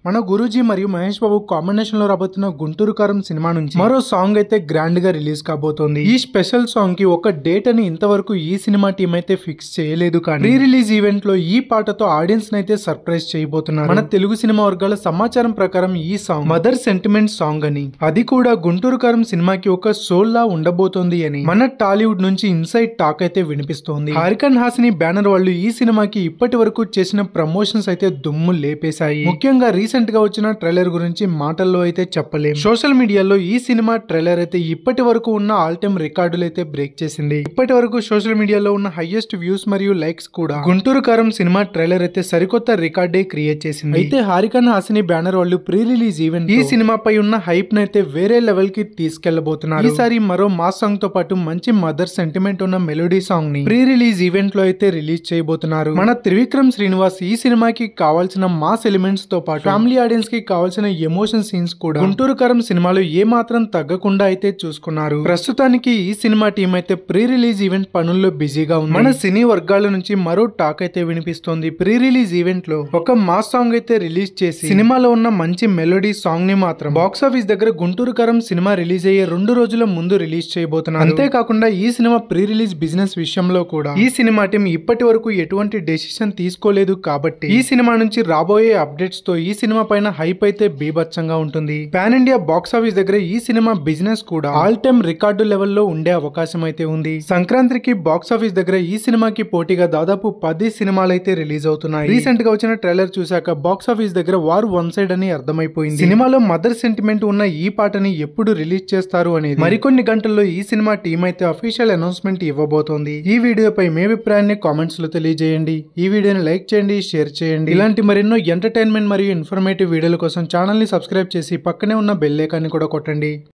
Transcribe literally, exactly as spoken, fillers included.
మన గురూజీ మరియు మహేష్ బాబు కాంబినేషన్ లో రాబోతున్న గుంటూరు కారం సినిమా నుంచి మరో సాంగ్ అయితే గ్రాండ్ గా రిలీజ్ కాబోతోంది. ఈ స్పెషల్ సాంగ్ కి ఒక డేట్ అని ఇంతవరకు ఈ సినిమా టీం అయితే ఫిక్స్ చేయలేదు, కానీ ప్రీ రిలీజ్ ఈవెంట్ లో ఈ పాటతో ఆడియన్స్ అయితే సర్ప్రైజ్ చేయబోతున్నారు. మన తెలుగు సినిమా వర్గాల సమాచారం ప్రకారం ఈ సాంగ్ మదర్ సెంటిమెంట్ సాంగ్ అని, అది కూడా గుంటూరు కారం సినిమాకి ఒక సోల్ లా ఉండబోతోంది అని మన టాలీవుడ్ నుంచి ఇన్సైడ్ టాక్ అయితే వినిపిస్తోంది. హారికన్ హాసిని బ్యానర్ వాళ్ళు ఈ సినిమాకి ఇప్పటి వరకు చేసిన ప్రమోషన్స్ అయితే దుమ్ము లేపేశాయి. ముఖ్యంగా రీసెంట్ గా వచ్చిన ట్రైలర్ గురించి మాటల్లో అయితే చెప్పలేం. సోషల్ మీడియాలో ఈ సినిమా ట్రైలర్ అయితే ఇప్పటి వరకు ఉన్న ఆల్ టైమ్ రికార్డులు అయితే బ్రేక్ చేసింది. ఇప్పటి వరకు సోషల్ మీడియాలో ఉన్న హైయెస్ట్ వ్యూస్ మరియు లైక్స్ కూడా గుంటూరు కారం సినిమా ట్రైలర్ అయితే సరికొత్త రికార్డే క్రియేట్ చేసింది. అయితే హారికన్ హాసిని బ్యానర్ వాళ్ళు ప్రీ రిలీజ్ ఈవెంట్ ఈ సినిమా పై ఉన్న హైప్ నైతే వేరే లెవెల్ కి తీసుకెళ్లబోతున్నారు. ఈసారి మరో మాస్ సాంగ్ తో పాటు మంచి మదర్ సెంటిమెంట్ ఉన్న మెలోడీ సాంగ్ ని ప్రీ రిలీజ్ ఈవెంట్ లో అయితే రిలీజ్ చేయబోతున్నారు. మన త్రివిక్రమ్ శ్రీనివాస్ ఈ సినిమాకి కావాల్సిన మాస్ ఎలిమెంట్స్ తో పాటు ఫ్యామిలీ ఆడియన్స్ కి కావాల్సిన ఎమోషన్ సీన్స్ కూడా గుంటూరు కారం సినిమాలో ఏ మాత్రం తగ్గకుండా అయితే చూసుకున్నారు. ప్రస్తుతానికి ఈ సినిమా టీం అయితే ప్రీ రిలీజ్ ఈవెంట్ పనుల్లో బిజీగా ఉంది. మన సినీ వర్గాల నుంచి మరో టాక్ అయితే వినిపిస్తోంది. ప్రీ రిలీజ్ ఈవెంట్ లో ఒక మాస్ సాంగ్ అయితే రిలీజ్ చేసి సినిమాలో ఉన్న మంచి మెలోడీ సాంగ్ ని మాత్రం బాక్స్ ఆఫీస్ దగ్గర గుంటూరు కారం సినిమా రిలీజ్ అయ్యే రెండు రోజుల ముందు రిలీజ్ చేయబోతున్నారు. అంతేకాకుండా ఈ సినిమా ప్రీ రిలీజ్ బిజినెస్ విషయంలో కూడా ఈ సినిమా టీం ఇప్పటి వరకు ఎటువంటి డెసిషన్ తీసుకోలేదు, కాబట్టి ఈ సినిమా నుంచి రాబోయే అప్డేట్స్ తో ఈ సినిమా పైన హైప్ అయితే బీభత్సంగా ఉంటుంది. పాన్ ఇండియా బాక్స్ ఆఫీస్ దగ్గర ఈ సినిమా బిజినెస్ కూడా ఆల్ టైమ్ రికార్డు లెవెల్లో ఉండే అవకాశం అయితే ఉంది. సంక్రాంతికి బాక్స్ ఆఫీస్ దగ్గర ఈ సినిమాకి పోటీగా దాదాపు పది సినిమాలు అయితే రిలీజ్ అవుతున్నాయి. రీసెంట్ గా వచ్చిన ట్రైలర్ చూశాక బాక్స్ ఆఫీస్ దగ్గర వార్ వన్ సైడ్ అని అర్థమైపోయింది. సినిమాలో మదర్ సెంటిమెంట్ ఉన్న ఈ పాటని ఎప్పుడు రిలీజ్ చేస్తారు అనేది మరికొన్ని గంటల్లో ఈ సినిమా టీం అయితే అఫీషియల్ అనౌన్స్మెంట్ ఇవ్వబోతోంది. ఈ వీడియోపై మీ అభిప్రాయాన్ని కామెంట్స్ లో తెలియజేయండి. ఈ వీడియోని లైక్ చేయండి, షేర్ చేయండి. ఇలాంటి మరెన్నో ఎంటర్టైన్మెంట్ మరియు ఇన్ఫర్మేటివ్ వీడియోల కోసం ఛానల్ ని సబ్స్క్రైబ్ చేసి పక్కనే ఉన్న బెల్ ఐకాన్ ని కూడా కొట్టండి.